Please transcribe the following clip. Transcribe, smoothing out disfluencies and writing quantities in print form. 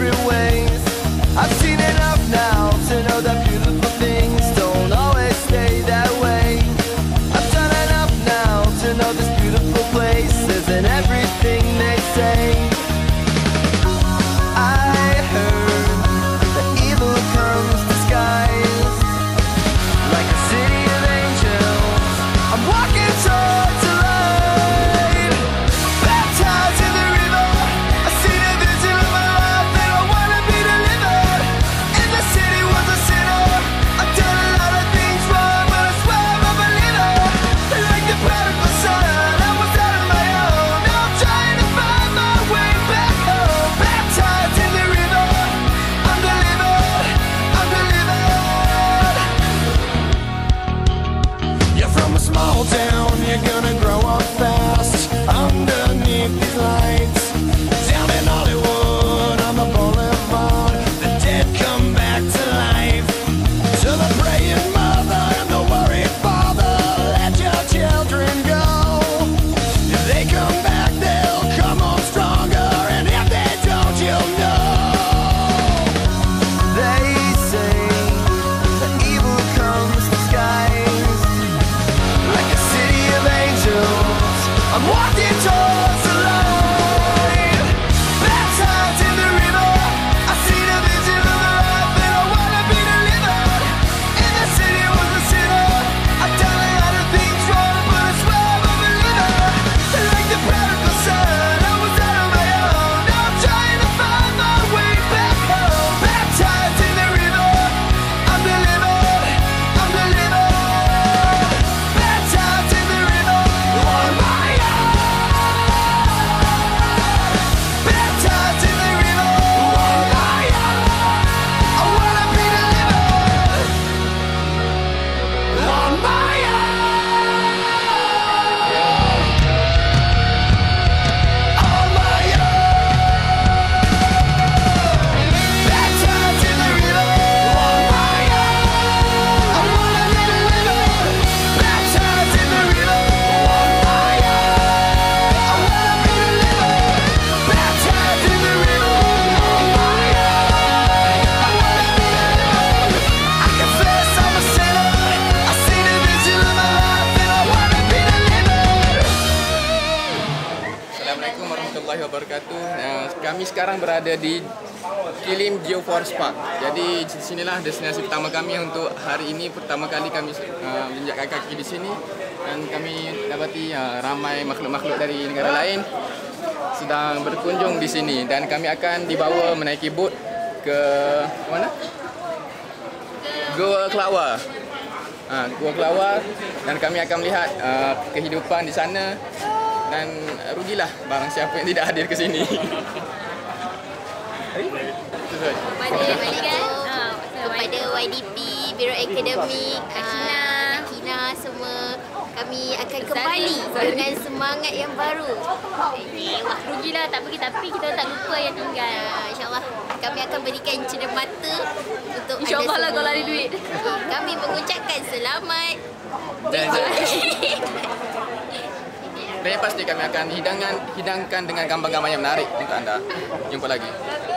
different ways. I've seen enough now to know that beautiful things don't always stay that way. I've done enough now to know this beautiful place isn't everything they say. I heard that evil comes disguised like a city of angels. I'm walking towards the light, baptized in the river. I see the vision of my life and I wanna be delivered. In the city was a sinner. I've done a lot of things wrong, but I swear I'm a believer. Like the prodigal son, I was out on my own. Now I'm trying to find my way back home. Baptized in the river, I'm delivered, I'm delivered. You're from a small town, you're gonna grow up fast underneath these lights. Down in Hollywood on the boulevard, the dead come back to life. To the praying mother and the worried father, let your children go. If they come back, they'll come home stronger, and if they don't, you'll know. They say that evil comes disguised like a city of angels. I'm walking towards the light, baptized in the river. I see the vision of the life and I wanna be delivered. In the city was a sinner. I've done a lot of things wrong, but I swear I'm a believer. Like the prodigal son, I was out on my own. Now I'm trying to find my way back home. Baptized in the river, I'm delivered, I'm delivered. Baptized in the river, on my own. Baptized in the river, on my own. I wanna be delivered, on my own. On my own. Baptized in the river, on my own. I wanna be delivered. Baptized in the river, on my own. I wanna be delivered. Baptized in the river, on my own. I wanna be delivered. I confess I'm a sinner. I see the vision of my life and I wanna be delivered. Assalamualaikum warahmatullahi wabarakatuh. Kami sekarang berada di Kilim Geoforce Park. Jadi di sinilah destinasi pertama kami untuk hari ini. Pertama kali kami menginjakkan kaki di sini dan kami dapati ramai makhluk-makhluk dari negara lain sedang berkunjung di sini dan kami akan dibawa menaiki bot ke mana? Gua Kelawar. Gua Kelawar dan kami akan melihat kehidupan di sana dan rugilah barang siapa yang tidak hadir ke sini. Kepada YDP, Biro Akademik, Akina semua, kami akan kembali dengan semangat yang baru. Wah, rugilah tak pergi tapi kita tak lupa yang tinggal. InsyaAllah kami akan berikan cermata untuk InsyaAllah anda lah semua. kalau ada duit. Kami mengucapkan selamat. Dan yang pasti kami akan hidangkan dengan gambar-gambar yang menarik untuk anda. Jumpa lagi.